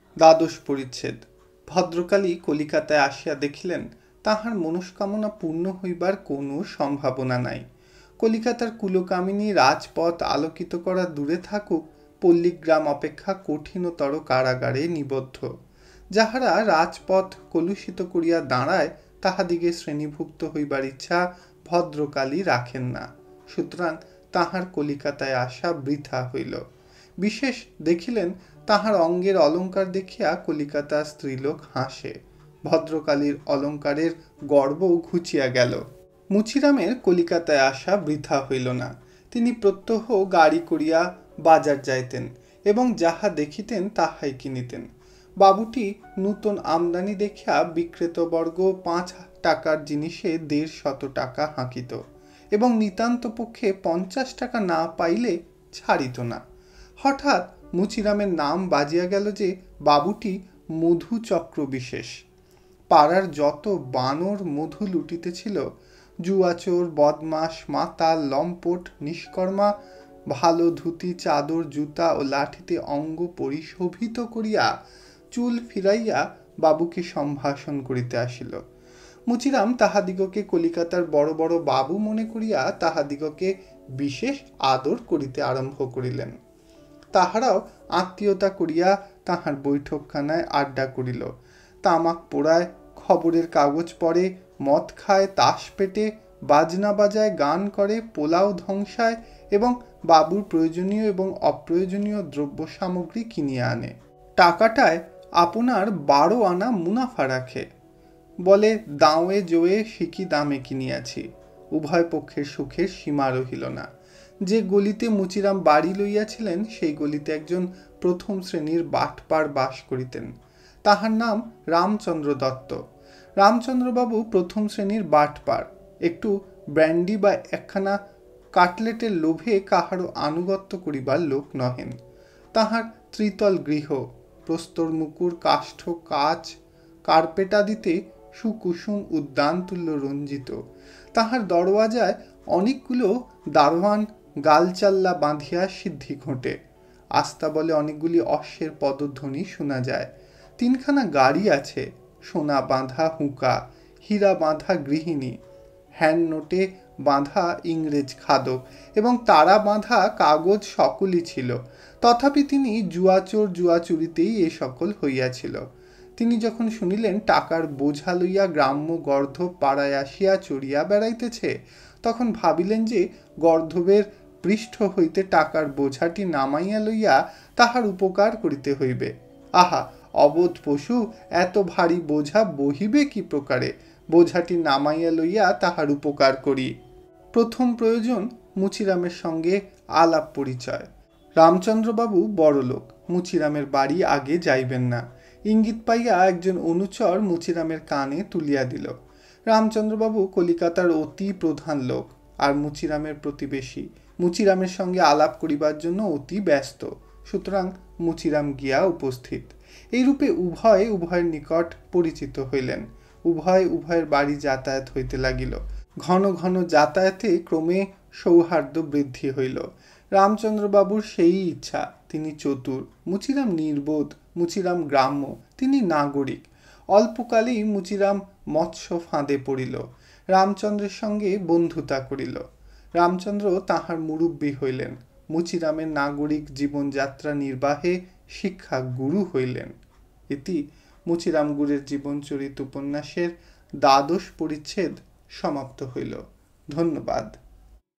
দ্বাদশ পরিচ্ছেদ। ভদ্রকালী কলিকাতায় আসিয়া দেখিলেন তাহার মনস্কামনা পূর্ণ হইবার কোনো সম্ভাবনা নাই। কলিকাতার কুলকামিনী রাজপথ আলোকিত করা দূরে থাকুক, পল্লীগ্রাম অপেক্ষা কঠিনতর কারাগারে নিবদ্ধ। যাহারা রাজপথ কলুষিত করিয়া দাঁড়ায় তাহাদিগে শ্রেণীভুক্ত হইবার ইচ্ছা ভদ্রকালী রাখেন না। সুতরাং তাহার কলিকাতায় আসা বৃথা হইল। বিশেষ দেখিলেন তাহার অঙ্গের অলঙ্কার দেখিয়া কলিকাতার স্ত্রীলোক হাসে। ভদ্রকালীর অলঙ্কারের গর্ব ঘুচিয়া গেল। মুচিরামের কলিকাতায় আসা বৃথা হইল না। তিনি প্রত্যহ গাড়ি করিয়া বাজার যাইতেন এবং যাহা দেখিতেন তাহাই কিনিতেন। বাবুটি নূতন আমদানি দেখিয়া বিক্রেতবর্গ 5 টাকার জিনিসে 150 টাকা হাঁকিত এবং নিতান্ত পক্ষে 50 টাকা না পাইলে ছাড়িত না। হঠাৎ মুচিরামের নাম বাজিয়া গেল যে বাবুটি মধুচক্র বিশেষ। পাড়ার যত বানর মধু লুটিতেছিল, জুয়াচোর, বদমাস, মাতাল, লম্পট, নিষ্কর্মা, ভালো ধুতি, চাদর, জুতা ও লাঠিতে অঙ্গ পরিশোভিত করিয়া চুল ফিরাইয়া বাবুকে সম্ভাষণ করিতে আসিল। মুচিরাম তাহাদিগকে কলিকাতার বড় বড় বাবু মনে করিয়া তাহাদিগকে বিশেষ আদর করিতে আরম্ভ করিলেন। তাহারাও আত্মীয়তা করিয়া তাহার বৈঠকখানায় আড্ডা করিল। তামাক পোড়ায়, খবরের কাগজ পড়ে, মদ খায়, তাস পেটে, বাজনা বাজায়, গান করে, পোলাও ধ্বংসায় এবং বাবুর প্রয়োজনীয় এবং অপ্রয়োজনীয় দ্রব্য সামগ্রী কিনিয়া আনে। টাকাটায় আপনার 12 আনা মুনাফা রাখে। বলে, দাঁওয়ে জোয়ে সিকি দামে কিনিয়াছি। উভয় পক্ষের সুখের সীমা রহিল না। যে গলিতে মুচিরাম বাড়ি লইয়াছিলেন সেই গলিতে একজন প্রথম শ্রেণীর বাটপার বাস করিতেন। তাহার নাম রামচন্দ্র দত্ত। রামচন্দ্রবাবু প্রথম শ্রেণীর বাটপার। একটু ব্র্যান্ডি বা একখানা কাটলেটের লোভে কাহারও আনুগত্য করিবার লোক নহেন। তাহার ত্রিতল গৃহ, প্রস্তর মুকুর, কাষ্ঠ, কাচ, কার্পেটাদিতে সুকুসুম উদ্যান তুল্য রঞ্জিত। তাহার দরওয়াজায় অনেকগুলো দারোয়ান গালচাল্লা বাঁধিয়া সিদ্ধি ঘটে। আস্তা বলে অনেকগুলি অশ্বের পদধ্বনি শোনা যায়। 3খানা গাড়ি আছে, সোনা বাঁধা হুঁকা, হীরা বাঁধা গৃহিণী, হ্যান্ড নোটে বাঁধা ইংরেজ খাদক এবং তারা বাঁধা কাগজ সকলই ছিল। তথাপি তিনি জুয়াচোর জুয়াচুরিতেই এ সকল হইয়াছিল। তিনি যখন শুনিলেন টাকার বোঝা লইয়া গ্রাম্য গর্ধব পাড়ায় আসিয়া চড়িয়া বেড়াইতেছে, তখন ভাবিলেন যে গর্ধবের পৃষ্ঠ হইতে টাকার বোঝাটি নামাইয়া লইয়া তাহার উপকার করিতে হইবে। আহা, অবোধ পশু, এত ভারী বোঝা বহিবে কি প্রকারে? বোঝাটি নামাইয়া লইয়া তাহার উপকার করি। প্রথম প্রয়োজন মুচিরামের সঙ্গে আলাপ পরিচয়। রামচন্দ্রবাবু বড়লোক, মুচিরামের বাড়ি আগে যাইবেন না। ইঙ্গিত পাইয়া একজন অনুচর মুচিরামের কানে তুলিয়া দিল। রামচন্দ্রবাবু কলিকাতার অতি প্রধান লোক আর মুচিরামের প্রতিবেশী। মুচিরামের সঙ্গে আলাপ করিবার জন্য অতি ব্যস্ত। সুতরাং মুচিরাম গিয়া উপস্থিত। এইরূপে উভয়ের নিকট পরিচিত হইলেন। উভয়ের বাড়ি যাতায়াত হইতে লাগিল। ঘন ঘন যাতায়াতে ক্রমে সৌহার্দ্য বৃদ্ধি হইল। রামচন্দ্রবাবুর সেই ইচ্ছা, তিনি চতুর। মুচিরাম নির্বোধ, মুচিরাম গ্রাম্য, তিনি নাগরিক। অল্পকালেই মুচিরাম মৎস্য ফাঁদে পড়িল। রামচন্দ্রের সঙ্গে বন্ধুতা করিল। রামচন্দ্র তাহার মুরব্বী হইলেন। মুচিরামের নাগরিক জীবনযাত্রা নির্বাহে শিক্ষা গুরু হইলেন। ইতি মুচিরাম গুরের জীবনচরিত উপন্যাসের দ্বাদশ পরিচ্ছেদ সমাপ্ত হইল। ধন্যবাদ।